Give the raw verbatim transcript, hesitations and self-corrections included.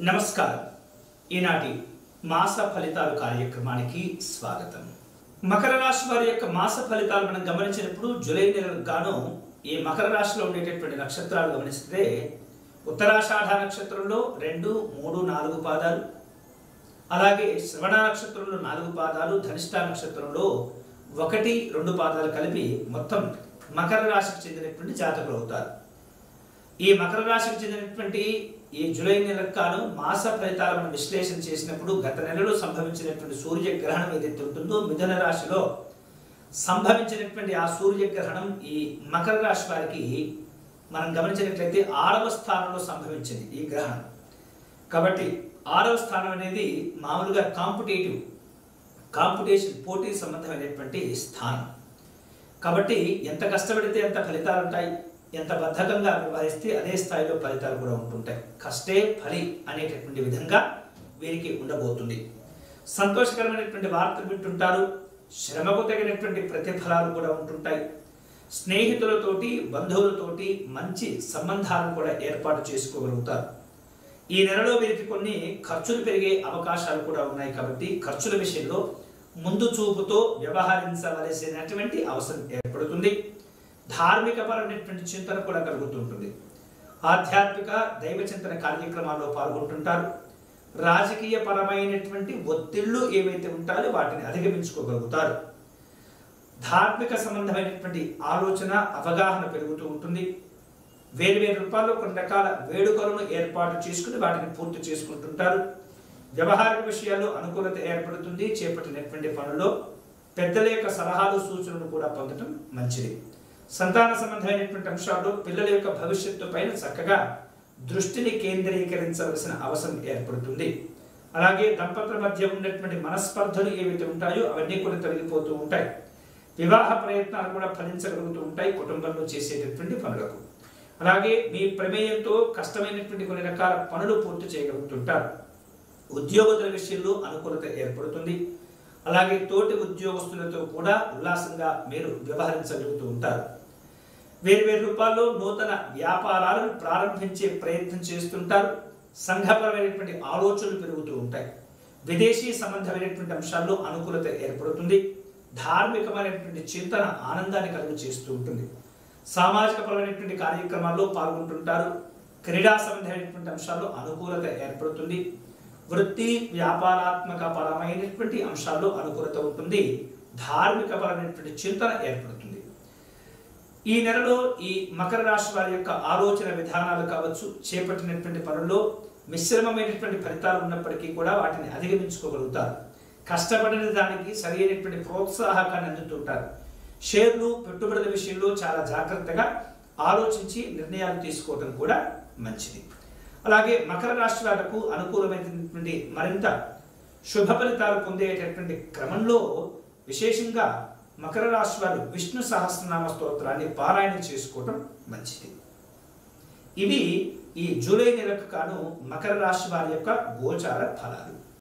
నమస్కారం ఈనాటి మాస ఫలితాలు కార్యక్రమానికి స్వాగతం। మకర రాశి వారి యొక్క మాస ఫలితాలు మనం గమనించినప్పుడు జూలై నెలకు గాను ఈ మకర రాశిలో ఉండేటటువంటి నక్షత్రాలు గమనిస్తే ఉత్తరాషాఢ నక్షత్రంలో రెండు మూడు నాలుగు పాదాలు, అలాగే శ్రవణ నక్షత్రంలో నాలుగు పాదాలు, ధనిష్ట నక్షత్రంలో ఒకటి రెండు పాదాలు కలిపి మొత్తం మకర రాశికి చెందినటువంటి జాతకులు అవుతారు। ఈ మకర రాశికి చెందినటువంటి ఈ జూలై నెలకు గాను మాస ఫలితాలను విశ్లేషణ చేసినప్పుడు గత నెలలో సంభవించినటువంటి సూర్యగ్రహణం ఏదైతే ఉంటుందో మిథున రాశిలో సంభవించినటువంటి ఆ సూర్యగ్రహణం ఈ మకర రాశి వారికి మనం గమనించినట్లయితే ఆరవ స్థానంలో సంభవించింది ఈ గ్రహణం। కాబట్టి ఆరవ స్థానం అనేది మామూలుగా కాంపిటేటివ్ కాంపిటీషన్ పోటీ సంబంధమైనటువంటి స్థానం। కాబట్టి ఎంత కష్టపడితే ఎంత ఫలితాలు ఉంటాయి, ఎంత బద్ధకంగా వ్యవహరిస్తే అదే స్థాయిలో ఫలితాలు కూడా ఉంటుంటాయి। కష్టే ఫలి అనేటటువంటి విధంగా వీరికి ఉండబోతుంది। సంతోషకరమైనటువంటి వార్తలు వింటుంటారు, శ్రమకు తగినటువంటి ప్రతిఫలాలు కూడా ఉంటుంటాయి। స్నేహితులతోటి బంధువులతోటి మంచి సంబంధాలను కూడా ఏర్పాటు చేసుకోగలుగుతారు। ఈ నెలలో వీరికి కొన్ని ఖర్చులు పెరిగే అవకాశాలు కూడా ఉన్నాయి। కాబట్టి ఖర్చుల విషయంలో ముందు చూపుతో వ్యవహరించవలసినటువంటి అవసరం ఏర్పడుతుంది। ధార్మిక పరమైనటువంటి చింతన కూడా కలుగుతుంటుంది। ఆధ్యాత్మిక దైవ చింతన కార్యక్రమాల్లో పాల్గొంటుంటారు। రాజకీయ పరమైనటువంటి ఒత్తిళ్లు ఏవైతే ఉంటాయో వాటిని అధిగమించుకోగలుగుతారు। ధార్మిక సంబంధమైనటువంటి ఆలోచన అవగాహన పెరుగుతూ ఉంటుంది। వేరు వేరు రూపాల్లో కొన్ని రకాల వేడుకలను ఏర్పాటు చేసుకుని వాటిని పూర్తి చేసుకుంటుంటారు। వ్యవహారిక విషయాల్లో అనుకూలత ఏర్పడుతుంది। చేపట్టినటువంటి పనుల్లో పెద్దల యొక్క సలహాలు సూచనలు కూడా పొందడం మంచిది। సంతాన సంబంధమైనటువంటి అంశాల్లో పిల్లల యొక్క భవిష్యత్తు పైన చక్కగా దృష్టిని కేంద్రీకరించవలసిన అవసరం ఏర్పడుతుంది। అలాగే దంపతుల మధ్య ఉన్నటువంటి మనస్పర్ధలు ఏవైతే ఉంటాయో అవన్నీ కూడా తొలగిపోతూ ఉంటాయి। వివాహ ప్రయత్నాలు కూడా ఫలించగలుగుతూ ఉంటాయి కుటుంబంలో చేసేటటువంటి పనులకు। అలాగే మీ ప్రమేయంతో కష్టమైనటువంటి కొన్ని రకాల పనులు పూర్తి చేయగలుగుతుంటారు। ఉద్యోగుల విషయంలో అనుకూలత ఏర్పడుతుంది। అలాగే తోటి ఉద్యోగస్తులతో కూడా ఉల్లాసంగా మీరు వ్యవహరించగలుగుతూ ఉంటారు। వేరు వేరు రూపాల్లో నూతన వ్యాపారాలను ప్రారంభించే ప్రయత్నం చేస్తుంటారు। సంఘపరమైనటువంటి ఆలోచనలు పెరుగుతూ ఉంటాయి। విదేశీ సంబంధమైనటువంటి అంశాల్లో అనుకూలత ఏర్పడుతుంది। ధార్మికమైనటువంటి చింతన ఆనందాన్ని కలుగు చేస్తూ ఉంటుంది। సామాజిక పరమైనటువంటి కార్యక్రమాల్లో పాల్గొంటుంటారు। క్రీడా సంబంధమైనటువంటి అంశాల్లో అనుకూలత ఏర్పడుతుంది। వృత్తి వ్యాపారాత్మక పరమైనటువంటి అంశాల్లో అనుకూలత ఉంటుంది। ధార్మిక పరమైనటువంటి చింతన ఏర్పడుతుంది। ఈ నెలలో ఈ మకర రాశి వారి యొక్క ఆలోచన విధానాలు కావచ్చు, చేపట్టినటువంటి పనుల్లో మిశ్రమమైనటువంటి ఫలితాలు ఉన్నప్పటికీ కూడా వాటిని అధిగమించుకోగలుగుతారు। కష్టపడిన దానికి సరైనటువంటి ప్రోత్సాహకాన్ని అందుతుంటారు। షేర్లు పెట్టుబడుల విషయంలో చాలా జాగ్రత్తగా ఆలోచించి నిర్ణయాలు తీసుకోవడం కూడా మంచిది। అలాగే మకర రాశి వారికి అనుకూలమైనటువంటి మరింత శుభ ఫలితాలు పొందేటటువంటి క్రమంలో విశేషంగా మకర రాశి వారు విష్ణు సహస్రనామ స్తోత్రాన్ని పారాయణ చేసుకోవడం మంచిది। ఇవి ఈ జూలై నెలకు గాను మకర రాశి వారి యొక్క గోచార ఫలాలు।